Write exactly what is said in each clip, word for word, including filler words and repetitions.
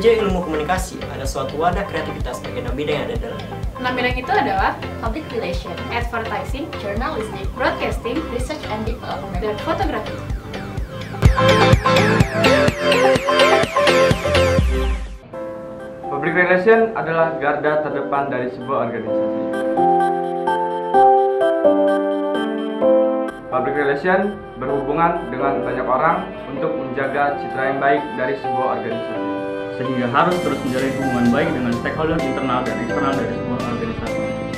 J Ilmu Komunikasi adalah suatu wadah kreativitas bagi enam bidang yang ada dalamnya. Enam bidang itu adalah Public Relations, Advertising, Journalism, Broadcasting, Research and Development, dan Fotografi. Public Relations adalah garda terdepan dari sebuah organisasi. Public Relations berhubungan dengan banyak orang untuk menjaga citra yang baik dari sebuah organisasi, sehingga harus terus menjalin hubungan baik dengan stakeholder internal dan eksternal dari sebuah organisasi.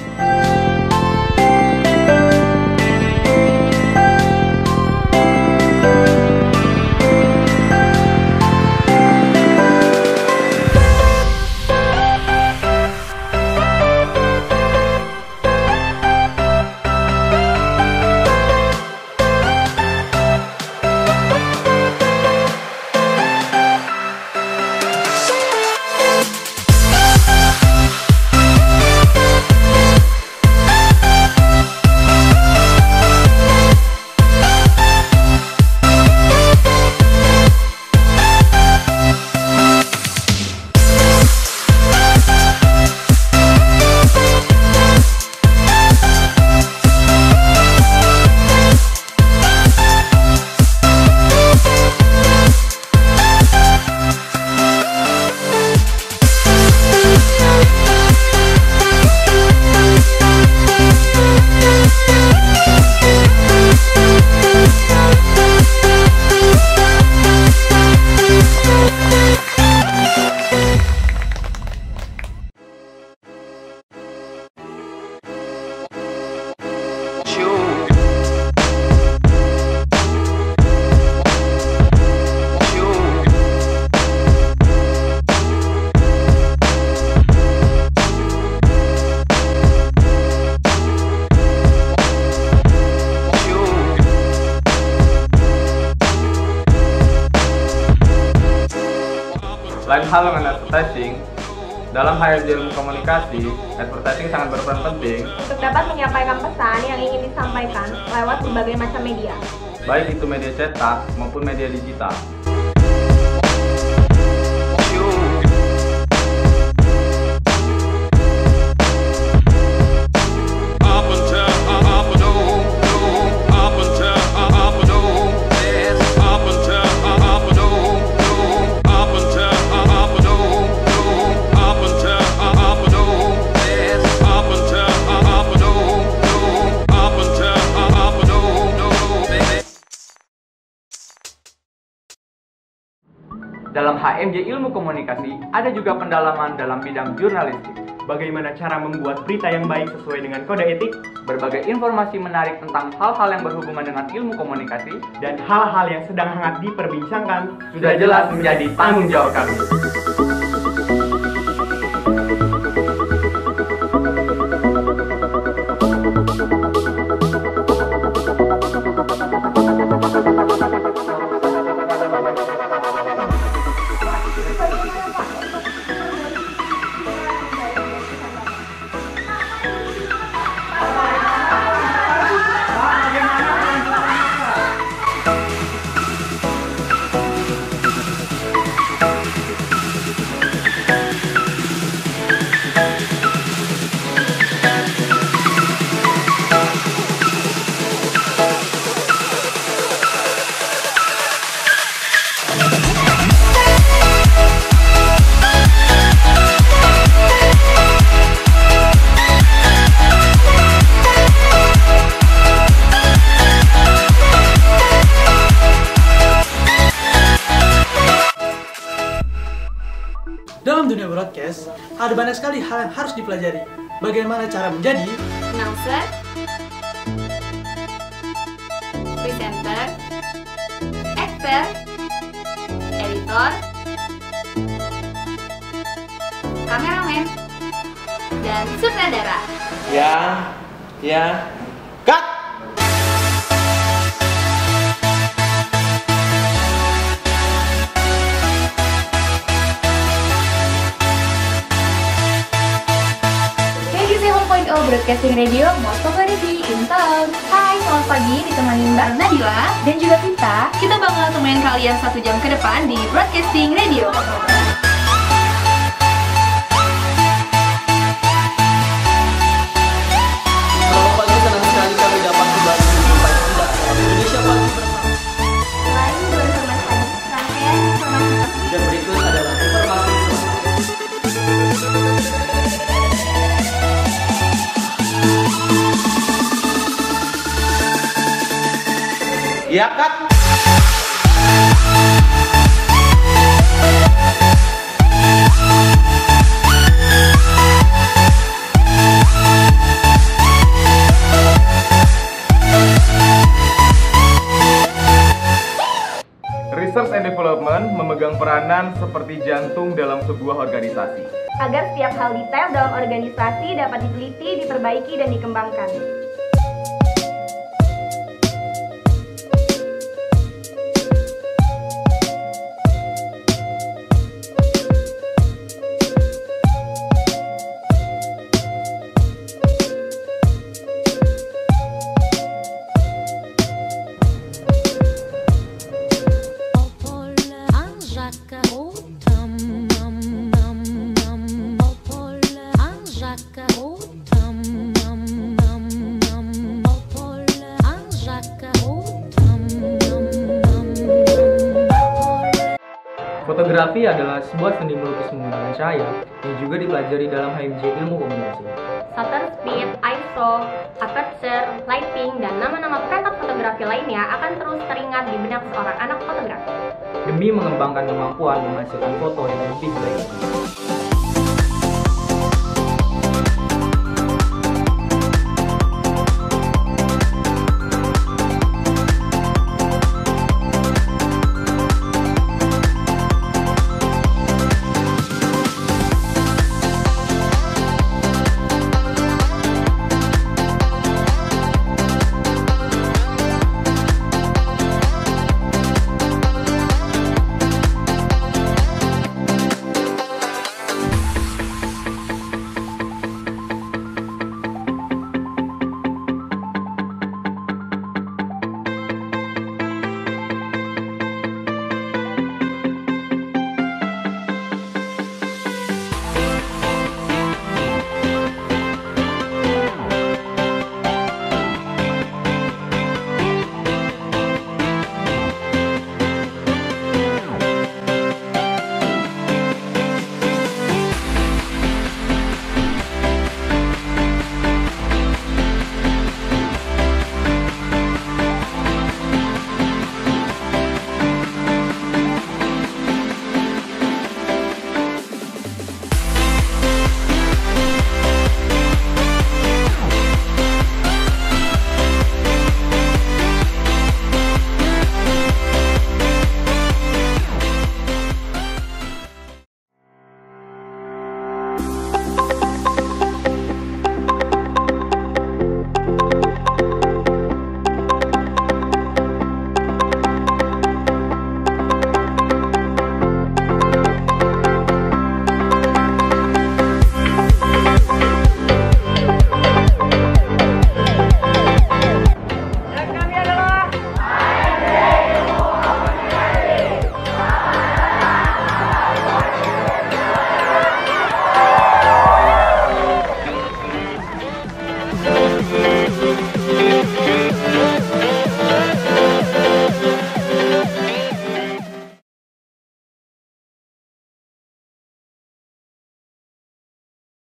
Lain hal dengan advertising, dalam H M J Ilmu Komunikasi, advertising sangat berperan penting untuk dapat menyampaikan pesan yang ingin disampaikan lewat berbagai macam media, baik itu media cetak maupun media digital. Dalam H M J Ilmu Komunikasi, ada juga pendalaman dalam bidang jurnalistik. Bagaimana cara membuat berita yang baik sesuai dengan kode etik, Berbagai informasi menarik tentang hal-hal yang berhubungan dengan ilmu komunikasi, dan hal-hal yang sedang hangat diperbincangkan sudah jelas menjadi tanggung jawab kami. Dalam dunia broadcast, ada banyak sekali hal yang harus dipelajari. Bagaimana cara menjadi announcer, presenter, actor, editor, kameramen, dan sutradara. Ya, ya, cut! Broadcasting Radio most popularity in town. Hai, selamat pagi, ditemani Mbak Nadila dan juga Vita. Kita bakal temenin kalian satu jam ke depan di Broadcasting Radio. Ya, cut. Research and Development memegang peranan seperti jantung dalam sebuah organisasi. Agar setiap hal detail dalam organisasi dapat diteliti, diperbaiki, dan dikembangkan. Fotografi adalah sebuah seni melukis menggunakan cahaya yang juga dipelajari dalam H M J Ilmu Komunikasi. Shutter speed, I S O, aperture, lighting, dan nama-nama perangkat fotografi lainnya akan terus teringat di benak seorang anak fotografi. Demi mengembangkan kemampuan menghasilkan foto yang lebih baik.